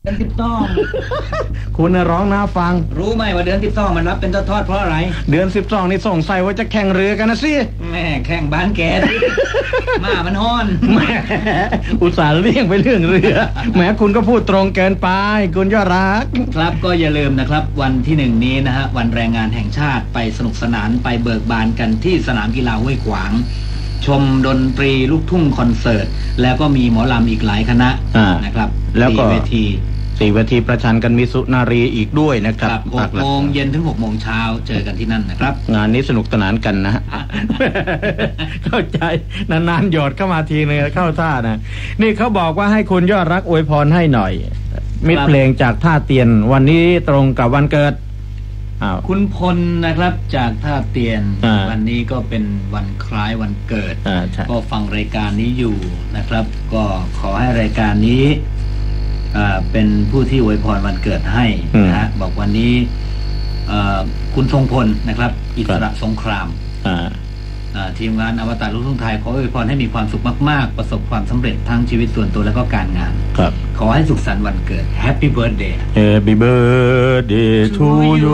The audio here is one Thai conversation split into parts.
เดือน12 คุณร้องน่าฟังรู้ไหมว่าเดือน12มันรับเป็นทอดเพราะอะไรเดือน12นี่ส่งใส่ว่าจะแข่งเรือกันนะสิแม่แข่งบ้านแกมามันฮ้อนแม่อุตส่าห์เลี่ยงไปเรื่องเรือแหมคุณก็พูดตรงเกินไปคุณยอดรักครับก็อย่าลืมนะครับวันที่1นี้นะฮะวันแรงงานแห่งชาติไปสนุกสนานไปเบิกบานกันที่สนามกีฬาห้วยขวางชมดนตรีลูกทุ่งคอนเสิร์ตแล้วก็มีหมอลำอีกหลายคณะนะครับแล้วก็4 เวทีประชันกันมีสุนารีอีกด้วยนะครับ 6 โมงเย็นถึง6 โมงเช้าเจอกันที่นั่นนะครับงานนี้สนุกสนานกันนะเข้าใจนานๆหยอดเข้ามาทีนึงเข้าท่านะนี่เขาบอกว่าให้คุณยอดรักอวยพรให้หน่อยมิตรเพลงจากท่าเตียนวันนี้ตรงกับวันเกิดคุณพลนะครับจากท่าเตียนวันนี้ก็เป็นวันคล้ายวันเกิดก็ฟังรายการนี้อยู่นะครับก็ขอให้รายการนี้เป็นผู้ที่อวยพรวันเกิดให้นะฮะบอกวันนี้คุณทรงพลนะครับอิสระสงครามทีมงานอวตารลูกทุ่งไทยขออวยพรให้มีความสุขมากๆประสบความสำเร็จทั้งชีวิตส่วนตัวและก็การงานขอให้สุขสันต์วันเกิด Happy Birthday Happy Birthday to you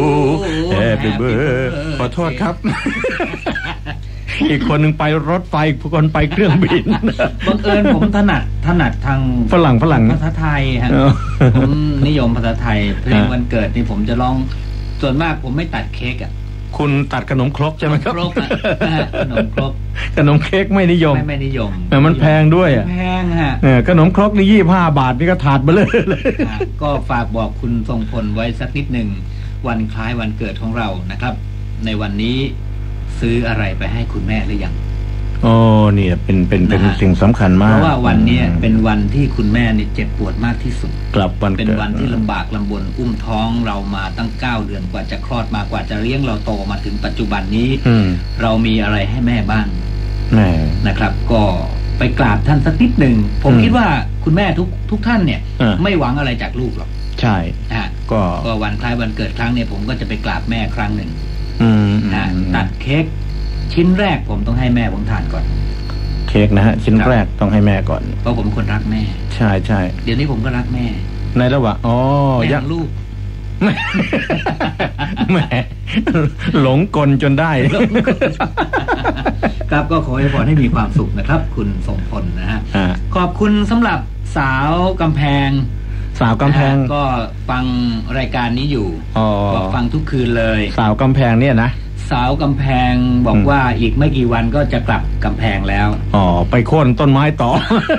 Happy Birthday ขอโทษครับอีกคนหนึ่งไปรถไฟอีกคนไปเครื่องบินบังเอิญผมถนัดทางฝรั่งภาษาไทยฮะผมนิยมภาษาไทยเพลงวันเกิดนี่ผมจะร้องส่วนมากผมไม่ตัดเค้กอ่ะคุณตัดขนมครกใช่ไหมครับขนมครกขนมเค้กไม่นิยมไม่นิยมแต่มันแพงด้วยอ่ะแพงฮะขนมครกนี่25 บาทนี่ก็ถาดเบลอเลยก็ฝากบอกคุณทรงพลไว้สักนิดหนึ่งวันคล้ายวันเกิดของเรานะครับในวันนี้ซื้ออะไรไปให้คุณแม่หรือยังเนี่ยเป็นสิ่งสำคัญมากเพราะว่าวันนี้เป็นวันที่คุณแม่เนี่ยเจ็บปวดมากที่สุดกลับวันเป็นวันที่ลำบากลำบนอุ้มท้องเรามาตั้ง9 เดือนกว่าจะคลอดมากว่าจะเลี้ยงเราโตมาถึงปัจจุบันนี้เรามีอะไรให้แม่บ้างนะครับก็ไปกราบท่านสักนิดหนึ่งผมคิดว่าคุณแม่ทุกท่านเนี่ยไม่หวังอะไรจากลูกหรอกใช่ก็วันคล้ายวันเกิดครั้งเนี่ยผมก็จะไปกราบแม่ครั้งหนึ่งตัดเค้กชิ้นแรกผมต้องให้แม่ผมทานก่อนเค้กนะฮะชิ้นแรกต้องให้แม่ก่อนเพราะผมคนรักแม่ใช่เดี๋ยวนี้ผมก็รักแม่ในระหว่างยังลูกแม่หลงกลจนได้ครับก็ขอให้พรให้มีความสุขนะครับคุณทรงพลนะฮะขอบคุณสำหรับสาวกำแพงก็ฟังรายการนี้อยู่ก็ฟังทุกคืนเลยสาวกำแพงเนี่ยนะสาวกำแพงบอกว่าอีกไม่กี่วันก็จะกลับกำแพงแล้วไปโค่นต้นไม้ต่อ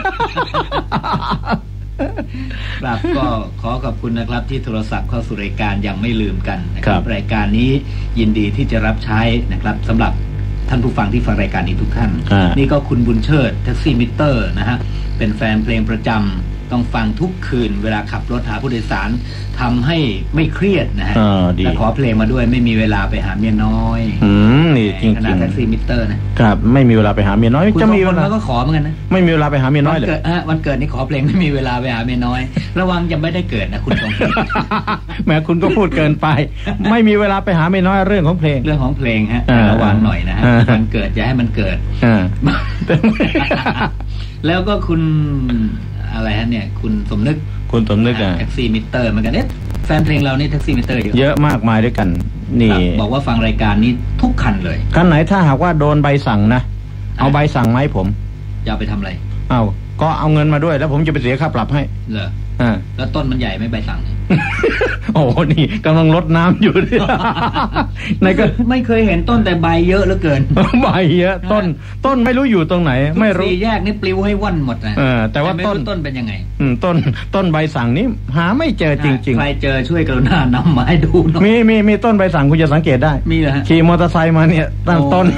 ครับก็ขอขอบคุณนะครับที่โทรศัพท์เข้าสู่รายการยังไม่ลืมกันนะครับรายการนี้ยินดีที่จะรับใช้นะครับสำหรับท่านผู้ฟังที่ฟังรายการนี้ทุกท่านนี่ก็คุณบุญเชิดแท็กซี่มิเตอร์นะฮะเป็นแฟนเพลงประจำต้องฟังทุกคืนเวลาขับรถหาผู้โดยสารทำให้ไม่เครียดนะฮะและขอเพลงมาด้วยไม่มีเวลาไปหาเมียน้อยนี่จริงๆขนาดแท็กซี่มิเตอร์นะครับไม่มีเวลาไปหาเมียน้อยจะมีเวลาก็ขอเหมือนกันนะไม่มีเวลาไปหาเมียน้อยเลยวันเกิดนี่ขอเพลงไม่มีเวลาไปหาเมียน้อยระวังจะไม่ได้เกิดนะคุณตรงแม้คุณก็พูดเกินไปไม่มีเวลาไปหาเมียน้อยเรื่องของเพลงฮะระวังหน่อยนะฮะวันเกิดอย่าให้มันเกิดแล้วก็คุณอะไรฮะเนี่ยคุณสมนึกแท็กซี่มิเตอร์เหมือนกันเนี่ยแฟนเพลงเรานี่แท็กซี่มิเตอร์เยอะมากมายด้วยกันนี่บอกว่าฟังรายการนี้ทุกคันเลยคันไหนถ้าหากว่าโดนใบสั่งนะเอาใบสั่งไหมผมจะเอาไปทำอะไรก็เอาเงินมาด้วยแล้วผมจะไปเสียค่าปรับให้เหรอแล้วต้นมันใหญ่ไม่ใบสั่งโอ้นี่กำลังรดน้ำอยู่ในก็ไม่เคยเห็นต้นแต่ใบเยอะเหลือเกินใบเยอะต้นไม่รู้อยู่ตรงไหนไม่รู้สี่แยกนี่ปลิวให้ว่อนหมดนะแต่ว่าต้นเป็นยังไงต้นใบสั่งนี้หาไม่เจอจริงๆใครเจอช่วยกรุณานำมาให้ดูหน่อยมีต้นใบสั่งคุณจะสังเกตได้มีเหรอขี่มอเตอร์ไซค์มาเนี่ยตั้งต้น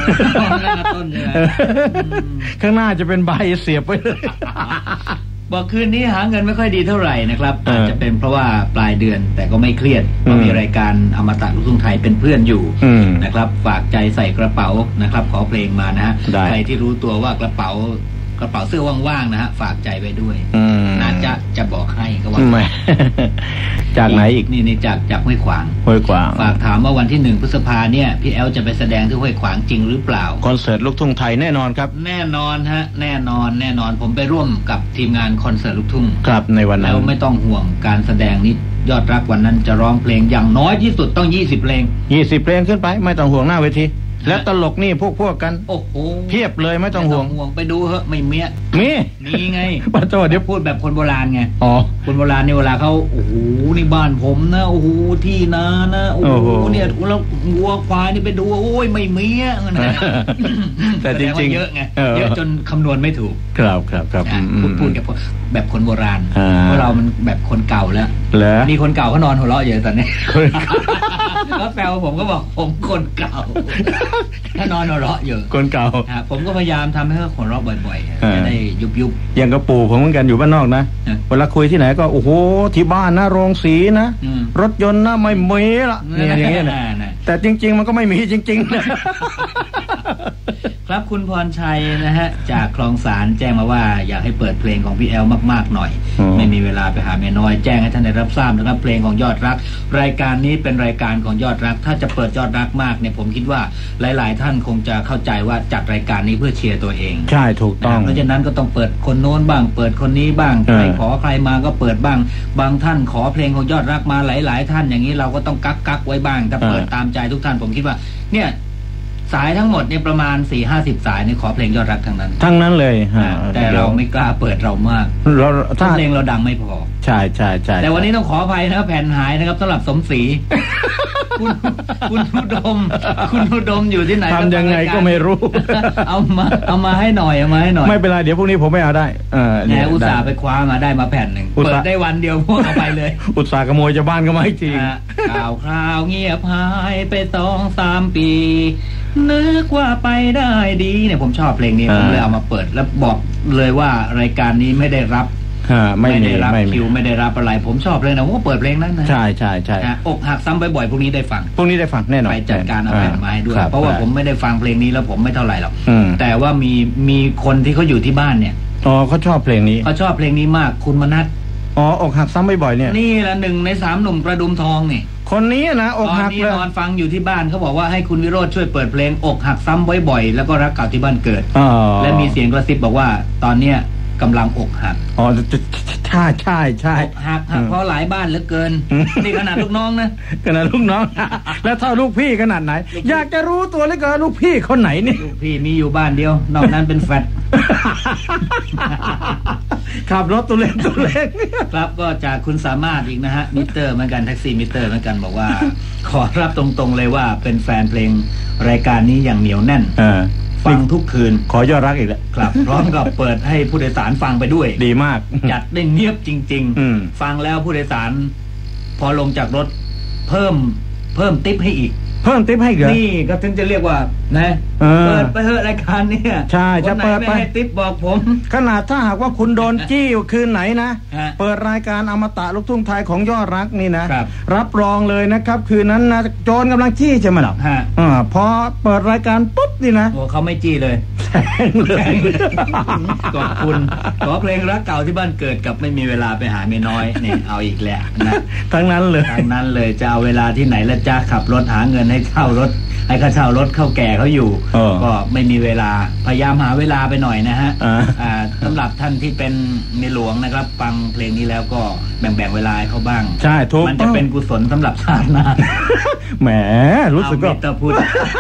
ข้างหน้าจะเป็นใบเสียบไปเลยบอกคืนนี้หาเงินไม่ค่อยดีเท่าไหร่นะครับอาจจะเป็นเพราะว่าปลายเดือนแต่ก็ไม่เครียดเพราะมีรายการอมตะลูกทุ่งไทยเป็นเพื่อนอยู่นะครับฝากใจใส่กระเป๋านะครับขอเพลงมานะฮะใครที่รู้ตัวว่ากระเป๋ากระเป๋าเสื้อว่างๆนะฮะฝากใจไว้ด้วยน่าจะบอกให้ก็ว่าไม่ จากไหนอีกนี่จากห้วยขวางฝากถามว่าวันที่1 พฤษภาเนี่ยพี่แอลจะไปแสดงที่ห้วยขวางจริงหรือเปล่าคอนเสิร์ตลูกทุ่งไทยแน่นอนครับแน่นอนฮะแน่นอนผมไปร่วมกับทีมงานคอนเสิร์ตลูกทุ่งครับในวันนั้นแล้วไม่ต้องห่วงการแสดงนี้ยอดรักวันนั้นจะร้องเพลงอย่างน้อยที่สุดต้อง20 เพลงขึ้นไปไม่ต้องห่วงหน้าเวทีแล้วตลกนี่พวกกันโอ้โหเพียบเลยไม่ต้องห่วงไปดูเหอะไม่มีมีไงป้าโจเดี๋ยวพูดแบบคนโบราณไงอ๋อคนโบราณนี่เวลาเขาโอ้โหนี่บ้านผมนะโอ้โหที่นานะโอ้โหเนี่ยแล้ววัวควายนี่ไปดูโอ้ยไม่มีแต่จริงๆเยอะไงเยอะจนคำนวณไม่ถูกครับพูดแบบคนโบราณเพราะเรามันแบบคนเก่าแล้วมีคนเก่าเขานอนหัวเราะอยู่ตอนนี้แล้วแปลว่าผมก็บอกผมคนเก่าถ้านอนหัวเราะอยู่คนเก่าผมก็พยายามทำให้เขาหัวเราะบ่อยๆจะได้ยุบอย่างกระปู่ผมเหมือนกันอยู่บ้านนอกนะเวลาคุยที่ไหนก็โอ้โหที่บ้านนะโรงสีนะรถยนต์นะไม่มีละเนี่ยอย่างเงี้ยนะแต่จริงๆมันก็ไม่มีจริงๆครับคุณพรชัยนะฮะจากคลองสารแจ้งมาว่าอยากให้เปิดเพลงของพี่แอลมากๆหน่อยไม่มีเวลาไปหาเมียน้อยแจ้งให้ท่านได้รับทราบนะครับเพลงของยอดรักรายการนี้เป็นรายการของยอดรักถ้าจะเปิดยอดรักมากเนี่ยผมคิดว่าหลายๆท่านคงจะเข้าใจว่าจัดรายการนี้เพื่อเชียร์ตัวเองใช่ถูกต้องเพราะฉะนั้นก็ต้องเปิดคนโน้นบ้างเปิดคนนี้บ้างใครขอใครมาก็เปิดบ้างบางท่านขอเพลงของยอดรักมาหลายๆท่านอย่างนี้เราก็ต้องกักไว้บ้างถ้าเปิดตามใจทุกท่านผมคิดว่าเนี่ยสายทั้งหมดเนี่ยประมาณ 4-50 สายเนี่ยขอเพลงยอดรักทั้งนั้นเลยแต่เราไม่กล้าเปิดเรามากถ้าเพลงเราดังไม่พอใช่แต่วันนี้ต้องขออภัยนะแผ่นหายนะครับสำหรับสมศรีคุณอุดมอยู่ที่ไหนทำยังไงก็ไม่รู้เอามาให้หน่อยไม่เป็นไรเดี๋ยวพรุ่งนี้ผมไม่เอาได้แหมอุตส่าห์ไปคว้ามาได้มาแผ่นหนึ่งเปิดได้วันเดียวพวกเอาไปเลยอุตส่าห์ขโมยจากบ้านก็ไม่จริงข่าวเงียบหายไป 2-3 ปีนึกว่าไปได้ดีเนี่ยผมชอบเพลงนี้ผมเลยเอามาเปิดแล้วบอกเลยว่ารายการนี้ไม่ได้รับไม่ได้รับคิวไม่ได้รับอะไรผมชอบเลยนะผมก็เปิดเพลงนั้นนะใช่อกหักซ้ำบ่อยๆพวกนี้ได้ฟังแน่นอนไปจัดการเอาแผ่นมาให้ด้วยเพราะว่าผมไม่ได้ฟังเพลงนี้แล้วผมไม่เท่าไหร่หรอกแต่ว่ามีคนที่เขาอยู่ที่บ้านเนี่ยเขาชอบเพลงนี้เขาชอบเพลงนี้มากคุณมนัสอกหักซ้ำบ่อยๆเนี่ยนี่แหละ1 ใน 3หนุ่มกระดุมทองนี่คนนี้นะอกหักเลยนอนฟังอยู่ที่บ้านเขาบอกว่าให้คุณวิโรจน์ช่วยเปิดเพลงอกหักซ้ำบ่อยๆแล้วก็รักเก่าที่บ้านเกิดและมีเสียงกระซิบบอกว่าตอนเนี้ยกำลังอกหักใช่อกหักเพราะหลายบ้านเหลือเกินนี่ขนาดลูกน้องนะขนาดลูกน้องแล้วถ้าลูกพี่ขนาดไหนอยากจะรู้ตัวเหลือเกินลูกพี่คนไหนนี่ลูกพี่มีอยู่บ้านเดียวนอกนั้นเป็นแฟตขับรถตัวเล็กครับก็จากคุณสามารถอีกนะฮะมิเตอร์เหมือนกันแท็กซี่มิเตอร์เหมือนกันบอกว่าขอรับตรงๆเลยว่าเป็นแฟนเพลงรายการนี้อย่างเหนียวแน่นฟังทุกคืนขอยอดรักอีกแล้วครับพร้อมกับเปิดให้ผู้โดยสารฟังไปด้วยดีมากจัดได้เงียบจริงๆฟังแล้วผู้โดยสารพอลงจากรถเพิ่มติ๊บให้อีกนี่ก็ถึงจะเรียกว่านะเปิดไปเถอะรายการเนี่ยใช่จะเปิดไปให้ติ๊บบอกผมขนาดถ้าหากว่าคุณโดนจี้คืนไหนนะเปิดรายการอมตะลูกทุ่งไทยของยอดรักนี่นะรับรองเลยนะครับคืนนั้นนะโจรกำลังจี้ใช่ไหมล่ะพอเปิดรายการปุ๊บนี่นะเขาไม่จี้เลยขอบคุณขอเพลงรักเก่าที่บ้านเกิดกับไม่มีเวลาไปหาเมียน้อยเนี่ยเอาอีกแล้วนะทั้งนั้นเลยจะเอาเวลาที่ไหนแล้วจะขับรถหาเงินให้เช่ารถให้เขาเช่ารถเข้าแก่เขาอยู่ก็ไม่มีเวลาพยายามหาเวลาไปหน่อยนะฮะสำหรับท่านที่เป็นเมียหลวงนะครับฟังเพลงนี้แล้วก็แบ่งเวลาให้เขาบ้างใช่ถูกมันจะเป็นกุศลสำหรับชาติหน้าแหมรู้สึกก็พูด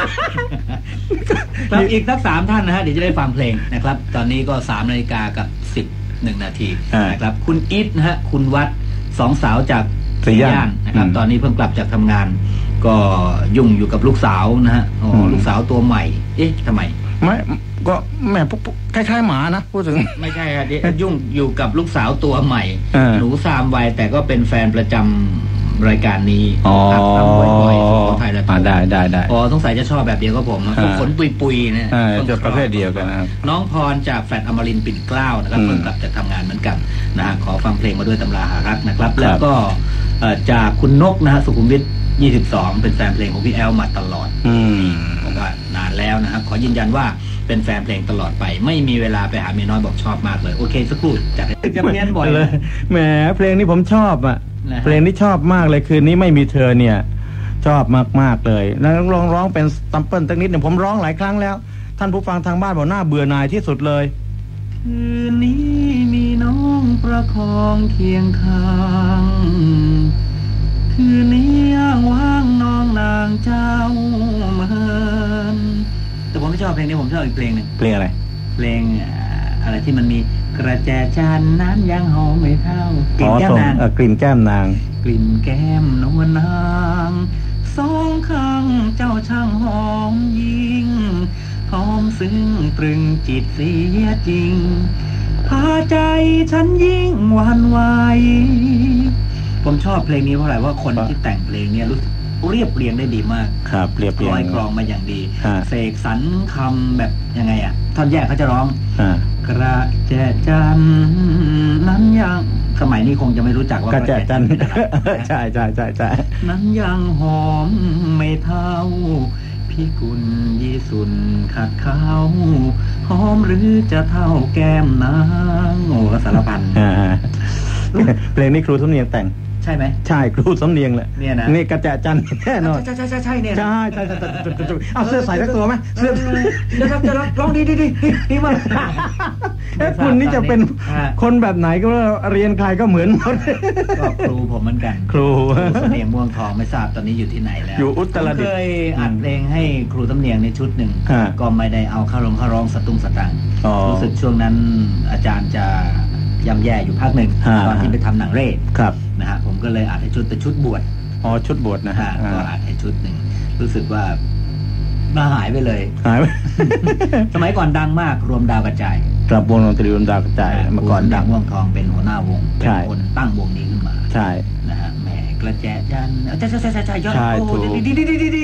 ครับอีกสัก3ท่านนะฮะเดี๋ยวจะได้ฟังเพลงนะครับตอนนี้ก็3 นาฬิกากับ11 นาทีนะครับคุณอิทนะฮะคุณวัด2 สาวจากสี่ย่านนะครับตอนนี้เพิ่งกลับจากทำงานก็ยุ่งอยู่กับลูกสาวนะฮะลูกสาวตัวใหม่ทำไมไม่ก็แม่คล้ายๆหมานะพูดถึงไม่ใช่ครับยุ่งอยู่กับลูกสาวตัวใหม่หนู3 วัยแต่ก็เป็นแฟนประจำรายการนี้ครับทำบ่อยๆสุโขทัยและได้สงสัยจะชอบแบบเดียวกับผมขนปุยๆเนี่ยจะประเภทเดียวกันนะครับน้องพรจากแฟลตอมรินทร์ปิ่นเกล้านะครับเพิ่งกลับจากทำงานเหมือนกันนะฮะขอฟังเพลงมาด้วยตำราหารักนะครับแล้วก็จากคุณนกนะฮะสุขุมวิท22เป็นแฟนเพลงของพี่แอลมาตลอดบอกว่านานแล้วนะครับขอยืนยันว่าเป็นแฟนเพลงตลอดไปไม่มีเวลาไปหาเมียน้อยบอกชอบมากเลยโอเคสักครู่จัดจะเพี้ยนบ่อยเลยแหมเพลงนี้ผมชอบอ่ะเพลงนี้ชอบมากเลยคืนนี้ไม่มีเธอเนี่ยชอบมากๆเลยแล้วลองร้องเป็นซัมเปิลตั้งนิดหนึ่งผมร้องหลายครั้งแล้วท่านผู้ฟังทางบ้านบอกน่าเบื่อหน่ายที่สุดเลยคืนนี้มีน้องประคองเคียงข้างคืนนี้อ้างว้างน้องนางเจ้าเมินแต่ผมไม่ชอบเพลงนี้ผมชอบอีกเพลงหนึ่งเพลงอะไรเพลงอะไรที่มันมีกระแจจันน้ำยังหอมไม่เท่ากลิ่นแก้มนางกลิ่นแก้มนางกลิ่นแก้มนวลนางสองข้างเจ้าช่างหอมยิ่งหอมซึ้งตรึงจิตเสียจริงพาใจฉันยิ่งหวั่นไหวผมชอบเพลงนี้เพราะอะไรว่าคนที่แต่งเพลงนี้รู้สึกเรียบเรียงได้ดีมากครับเรียบเรียงร้อยกลองมาอย่างดีเสกสรรคำแบบยังไงอ่ะท่อนแยกเขาจะร้องกระแจจันนั้นยังสมัยนี้คงจะไม่รู้จักว่ากระแจจันใช่ใช่ใช่ใช่นั้นยังหอมไม่เท่าพี่กุลยี่สุนขัดเขาหอมหรือจะเท่าแก้มนางโอ้สารพันเพลงนี้ครูสำเนียงแต่งใช่ไหมใช่ครูสำเนียงแหละเนี่ยนะนี่กระแจจันแน่นอนใช่เนี่ยใช่เอาเสื้อใส่สักตัวไหมเสื้อจะร้องดีมากคุณนี่จะเป็นคนแบบไหนก็เรียนใครก็เหมือนหมดก็ครูผมเหมือนกันครูสำเนียงม่วงทองไม่ทราบตอนนี้อยู่ที่ไหนแล้วอยู่อุตรดิตถ์เคยอัดเพลงให้ครูสำเนียงในชุดหนึ่งก็ไม่ได้เอาเข้าร้องสตุ้งสตังรู้สึกช่วงนั้นอาจารย์จะย่ำแย่อยู่ภาคหนึ่งตอนที่ไปทำหนังเร่นะฮะผมก็เลยอัดให้ชุดแต่ชุดบวชชุดบวชนะฮะก็อัดให้ชุดหนึ่งรู้สึกว่ามาหายไปเลยสมัยก่อนดังมากรวมดาวกระจายครับวงดนตรีรวมดาวกระจายเมื่อก่อนดังม่วงทองเป็นหัวหน้าวงเป็นคนตั้งวงนี้ขึ้นมาใช่นะฮะแหมกระแจจันใช่ยอดโอ้ดี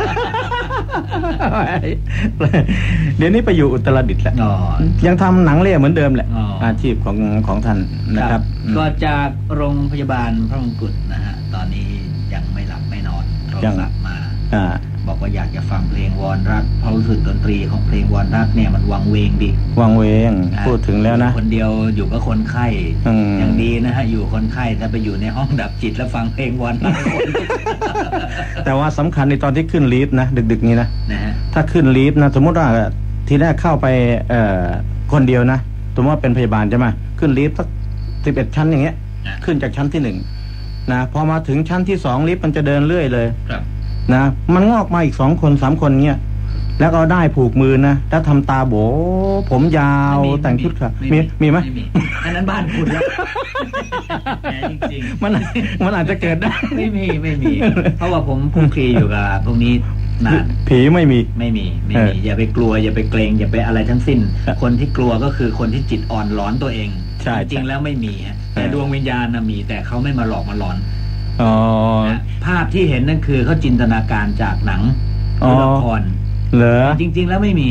เดี๋ยวนี้ไปอยู่อุตรดิตถ์แล้วยังทำหนังเล่เหมือนเดิมแหละอาชีพของท่านนะครับก็จากโรงพยาบาลพระมงกุฎนะฮะตอนนี้ยังไม่หลับไม่นอนโทรศัพท์มาบอกว่าอยากจะฟังเพลงวอนรักเพราะรู้สึกดนตรีของเพลงวอนรักเนี่ยมันวังเวงดิวังเวงพูดถึงแล้วนะคนเดียวอยู่กับคนไข้อย่างดีนะฮะอยู่คนไข้ถ้าไปอยู่ในห้องดับจิตแล้วฟังเพลงวอนรักแต่ว่าสำคัญในตอนที่ขึ้นลิฟต์นะดึกๆนี้นะถ้าขึ้นลิฟต์นะสมมติว่าทีแรกเข้าไปคนเดียวนะสมมติว่าเป็นพยาบาลใช่ไหมขึ้นลิฟต์สัก11 ชั้นอย่างเงี้ยขึ้นจากชั้นที่1นะพอมาถึงชั้นที่2ลิฟต์มันจะเดินเรื่อยเลยนะมันงอกมาอีก2 คน 3 คนเงี้ยแล้วก็ได้ผูกมือนะแล้วทำตาโบผมยาวแต่งชุดค่ะมีไหมอันนั้นบ้านคุณแล้วจริงๆมันอาจจะเกิดได้ไม่มีเพราะว่าผมคุกคีอยู่กับพวกนี้นานผีไม่มีอย่าไปกลัวอย่าไปเกรงอย่าไปอะไรทั้งสิ้นคนที่กลัวก็คือคนที่จิตอ่อนร้อนตัวเองจริงแล้วไม่มีแต่ดวงวิญญาณมีแต่เขาไม่มาหลอกมาหลอนภาพที่เห็นนั่นคือเขาจินตนาการจากหนังละครเหรอจริงๆแล้วไม่มี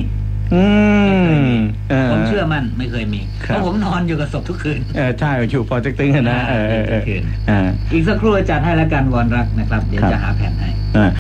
ผมเชื่อมั่นไม่เคยมีเพราะผมนอนอยู่กับศพทุกคืนใช่อยู่พอจะตึงนะอีกสักครู่จัดให้แล้วกันวอนรักนะครับเดี๋ยวจะหาแผ่นให้